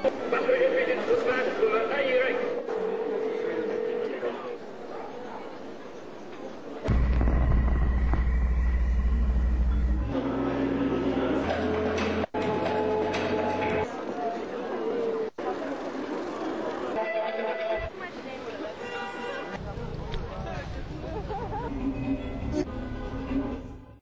Parce que j'ai fait une sauce sur la taille Y.